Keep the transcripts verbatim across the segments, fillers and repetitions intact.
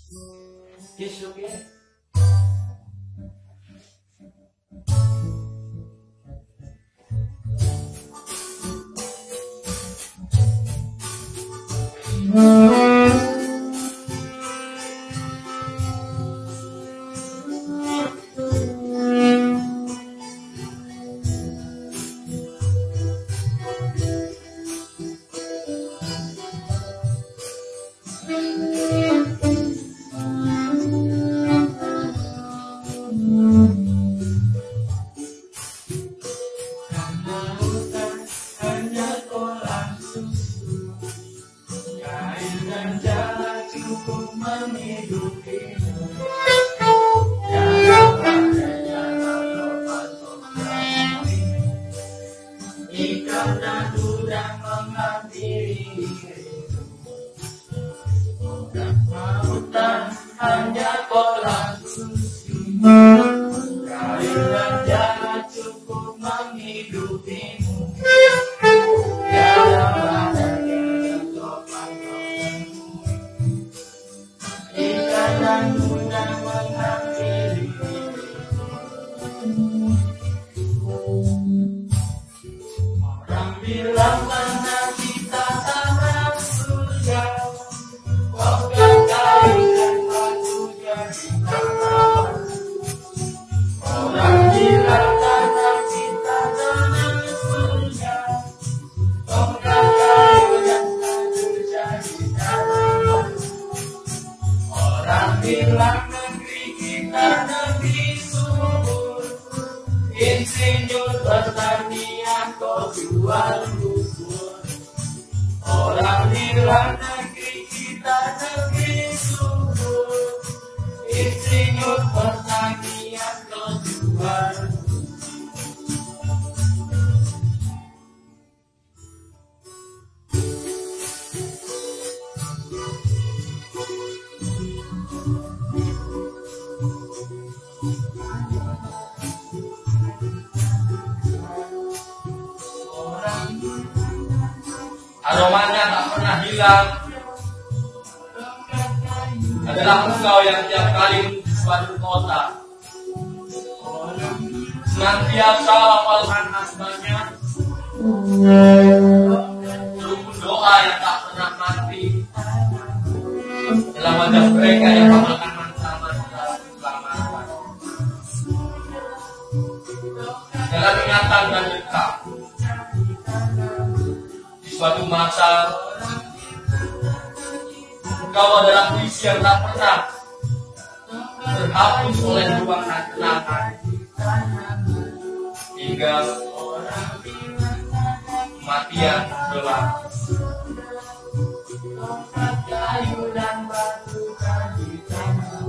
Kisuk ya. Hanya kolam susu, kayu dan jalan cukup menghidupimu. Dalam badannya topan topanmu, ikan dan tuna menghampiri. Orang bilang mana kita tanah surga, bukan kayu dan batu jadi tanah. Orang bilang tanah kita tanah surga, bukan kayu dan batu jadi tanah. Orang bilang negeri kita negeri subur, insinyur pertanian kau jual bubur. Orang bilang negeri kita negeri subur, insinyur pertanian kau jual. Aromanya tak pernah hilang, adalah engkau yang tiap kali menuju suatu kota, senantiasa hafalkan asmanya, rukun doa yang tak pernah mati, dalam wajah mereka yang mengamalkan mantra-mantra keselamatan. Dalam ingatan dan dekat, suatu masa engkau adalah puisi yang tak pernah terhapus oleh ruangan kenangan, hingga kematian gelap. Kayu dan batu jadi tanah.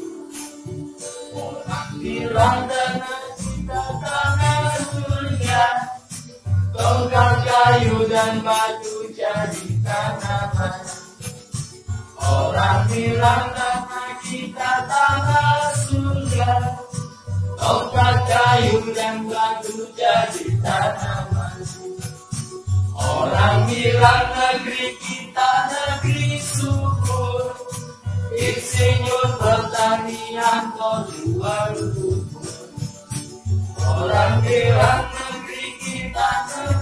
Orang bilang tanah kita tanah surga, tongkat kayu dan batu jadi tanaman. Orang bilang tanah kita tanah surga, tongkat kayu dan batu jadi tanaman. Orang bilang negeri kita negeri subur, insinyur pertanian kau jual bubur. Orang bilang negeri kita negeri